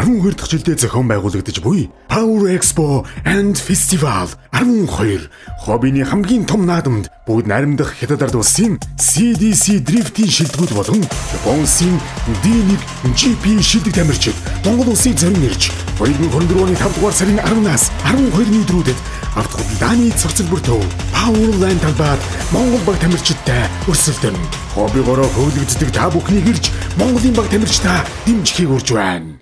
12 дахь жилдээ зохион байгуулагдаж буй Power Expo and Festival 12 хоббиний хамгийн том наадамд бүгд найрамдах Хятад ард улсын CDC дрифтийн шилдэгүүд болон Японы D1 GP шилдэг тамирчид Монгол улсыг зорин ирж 2024 оны 5 дугаар сарын 10-наас 12-ны өдрүүдэд автохудалдааны цогцол бүртөө Powerland талбайд Монгол баг тамирчидтай өрсөлдөн. Хоббигоороо хөглөгддөг та бүхнийг ирж Монголын баг тамирчдаа дэмжихийг урьж байна.